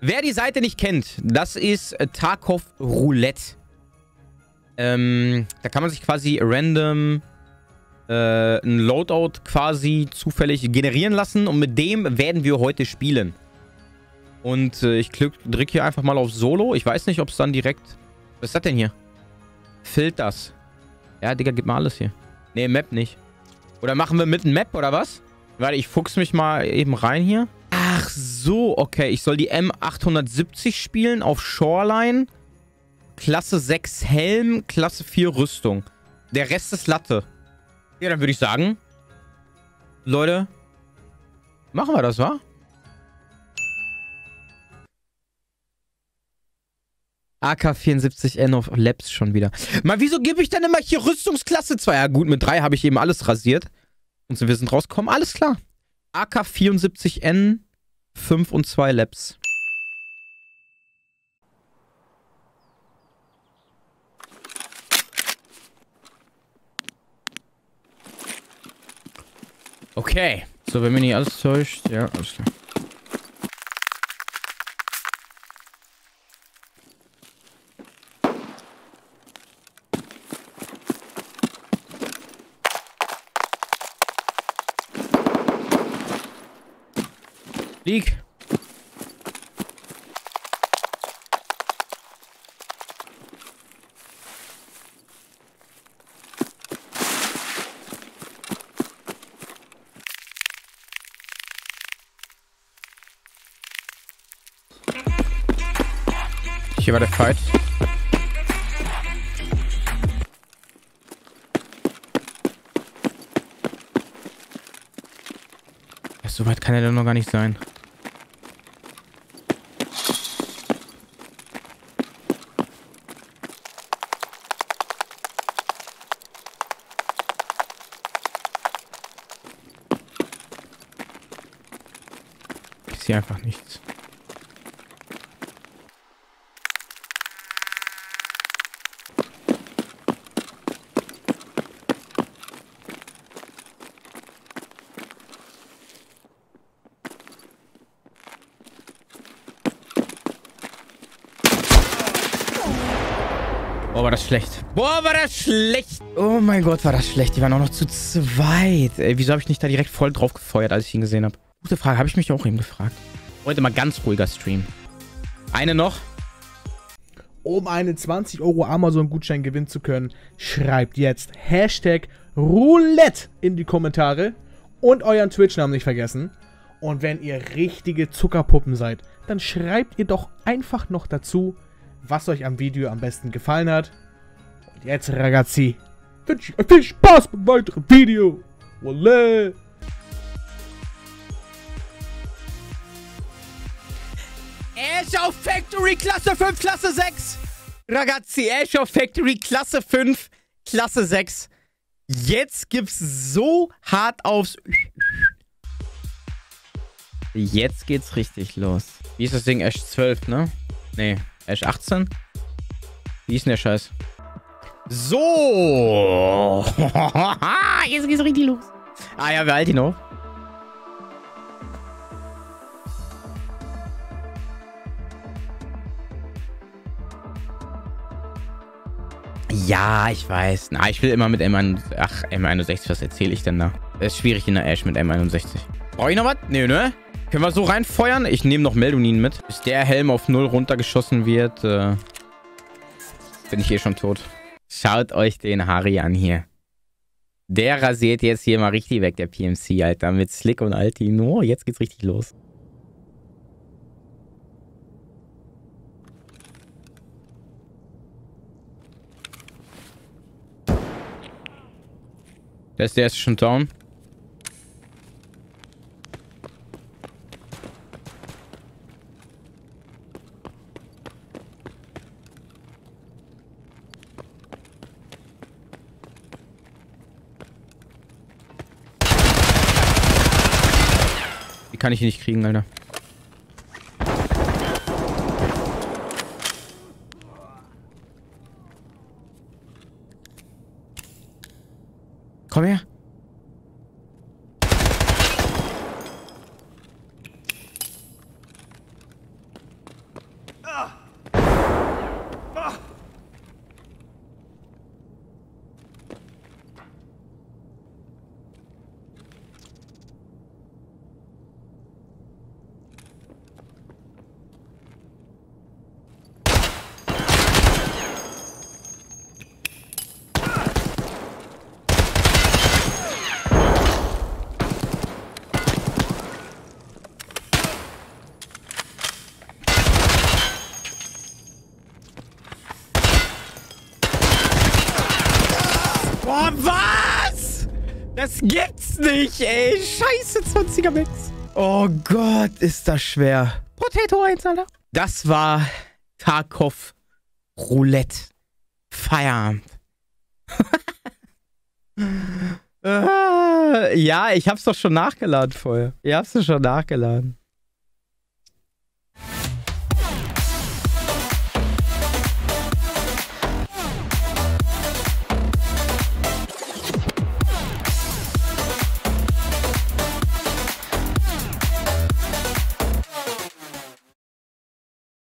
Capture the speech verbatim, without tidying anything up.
Wer die Seite nicht kennt, das ist Tarkov Roulette. Ähm, da kann man sich quasi random äh, ein Loadout quasi zufällig generieren lassen. Und mit dem werden wir heute spielen. Und äh, ich drücke hier einfach mal auf Solo. Ich weiß nicht, ob es dann direkt... Was ist das denn hier? Filters. Ja, Digga, gib mal alles hier. Nee, Map nicht. Oder machen wir mit einem Map, oder was? Warte, ich fuchs mich mal eben rein hier. Ach so, okay. Ich soll die M achthundertsiebzig spielen auf Shoreline. Klasse sechs Helm, Klasse vier Rüstung. Der Rest ist Latte. Ja, dann würde ich sagen, Leute, machen wir das, wa? A K vierundsiebzig N auf Labs schon wieder. Mal, wieso gebe ich dann immer hier Rüstungsklasse zwei? Ja gut, mit drei habe ich eben alles rasiert. Und so, wir sind rausgekommen. Alles klar. A K vierundsiebzig N, fünf und zwei Labs. Okay. So, wenn mir nicht alles täuscht. Ja, alles klar. Lieg. Hier war der Fight. Ja, so weit kann er dann noch gar nicht sein. Ich sehe einfach nichts. Boah, war das schlecht. Boah, war das schlecht. Oh mein Gott, war das schlecht. Die waren auch noch zu zweit. Ey, wieso habe ich nicht da direkt voll drauf gefeuert, als ich ihn gesehen habe? Gute Frage, habe ich mich auch eben gefragt. Heute mal ganz ruhiger Stream. Eine noch. Um einen zwanzig Euro Amazon-Gutschein gewinnen zu können, schreibt jetzt Hashtag Roulette in die Kommentare und euren Twitch-Namen nicht vergessen. Und wenn ihr richtige Zuckerpuppen seid, dann schreibt ihr doch einfach noch dazu, was euch am Video am besten gefallen hat. Und jetzt, ragazzi, wünsche ich euch viel Spaß beim weiteren Video. Wolle! Ash of Factory Klasse fünf, Klasse sechs. Ragazzi, Ash of Factory Klasse fünf, Klasse sechs. Jetzt gibt's so hart aufs... Jetzt geht's richtig los. Wie ist das Ding? Ash zwölf, ne? Nee. Ash achtzehn? Wie ist denn der Scheiß? So! Jetzt geht's richtig los. Ah ja, wer halt ihn noch? Ja, ich weiß. Na, ich will immer mit M einundsechzig. Ach, M einundsechzig, was erzähle ich denn da? Es ist schwierig in der Ash mit M einundsechzig. Brauche ich noch was? Nö, ne? Können wir so reinfeuern? Ich nehme noch Meldonin mit. Bis der Helm auf null runtergeschossen wird, äh, bin ich hier schon tot. Schaut euch den Harry an hier. Der rasiert jetzt hier mal richtig weg, der P M C, Alter. Mit Slick und Alti. Oh, jetzt geht's richtig los. Der ist der erste schon down. Die kann ich nicht kriegen, Alter. Komm her. Oh, was? Das gibt's nicht, ey. Scheiße, zwanziger Mix. Oh Gott, ist das schwer. Potato eins, Alter. Das war Tarkov Roulette. Feierabend. äh, ja, ich hab's doch schon nachgeladen vorher. Ich hab's doch schon nachgeladen.